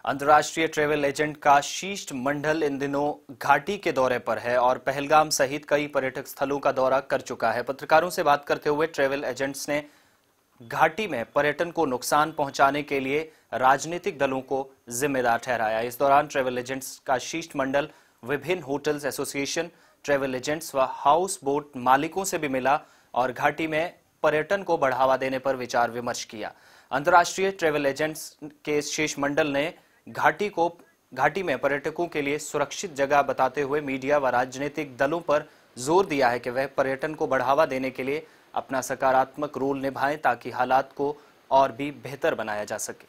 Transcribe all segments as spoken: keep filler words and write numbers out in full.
अंतर्राष्ट्रीय travel agent का शीर्ष मंडल इन दिनों घाटी के दौरे पर है और पहलगाम सहित कई पर्यटक स्थलों का दौरा कर चुका है। पत्रकारों से बात करते हुए ट्रैवल एजेंट्स ने घाटी में पर्यटन को नुकसान पहुंचाने के लिए राजनीतिक दलों को जिम्मेदार ठहराया। इस दौरान ट्रैवल एजेंट्स का शीर्ष मंडल विभिन्न होटल्स एसोसिएशन, ट्रैवल एजेंट्स व हाउस बोट मालिकों से भी मिला और घाटी में पर्यटन को बढ़ावा देने पर विचार विमर्श किया। अंतर्राष्ट्रीय ट्रैवल एजेंट्स के शीर्ष मंडल ने घाटी को घाटी में पर्यटकों के लिए सुरक्षित जगह बताते हुए मीडिया व राजनीतिक दलों पर जोर दिया है कि वह पर्यटन को बढ़ावा देने के लिए अपना सकारात्मक रोल निभाएं ताकि हालात को और भी बेहतर बनाया जा सके।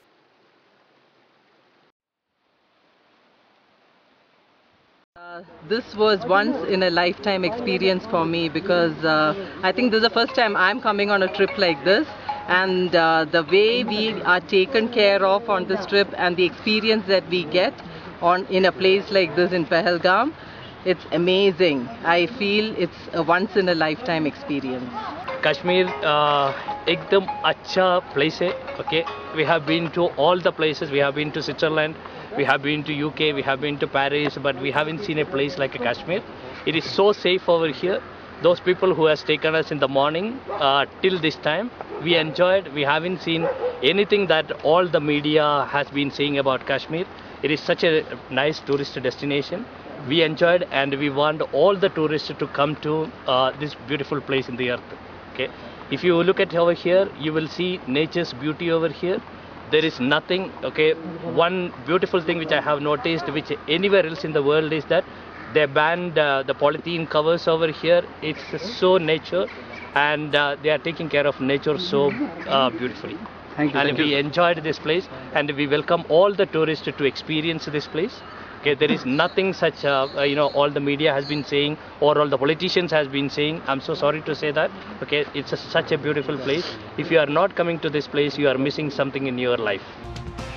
Uh, this was once in a lifetime experience for me because uh, I think this is the first time I'm coming on a trip like this, and uh, the way we are taken care of on this trip and the experience that we get on in a place like this in Pahalgam, it's amazing. I feel it's a once in a lifetime experience. Kashmir uh, ekdam acha place hai. Okay, we have been to all the places. We have been to Switzerland, we have been to U K, we have been to Paris, but we haven't seen a place like a Kashmir. It is so safe over here. Those people who has taken us in the morning uh, till this time, we enjoyed. We haven't seen anything that all the media has been saying about Kashmir. It is such a nice tourist destination. We enjoyed, and we want all the tourists to come to uh, this beautiful place in the earth. Okay, if you look at over here, you will see nature's beauty over here. There is nothing. Okay, one beautiful thing which I have noticed, which anywhere else in the world, is that they banned uh, the polythene covers over here. It's so nature, and uh, they are taking care of nature so uh, beautifully. Thank you. And thank we you. enjoyed this place, and we welcome all the tourists to experience this place. Okay, there is nothing such, uh, uh, you know, all the media has been saying, or all the politicians has been saying. I'm so sorry to say that. Okay, it's a, such a beautiful place. If you are not coming to this place, you are missing something in your life.